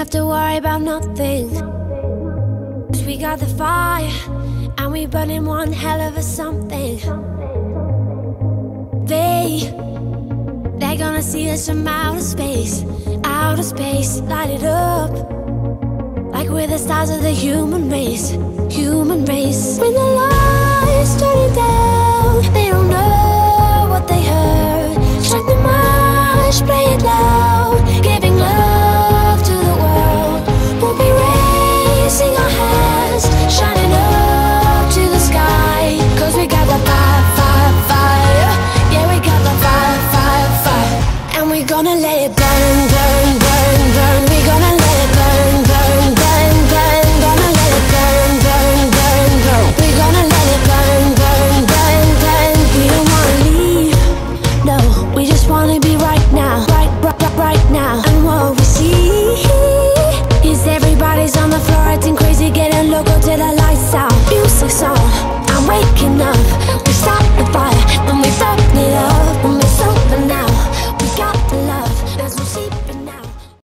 have to worry about nothing, 'cause we got the fire, and we burning one hell of a something. They're gonna see us from outer space, light it up like we're the stars of the human race, human race. When the lights turning down, they don't know what they heard. Strike the march, play it loud.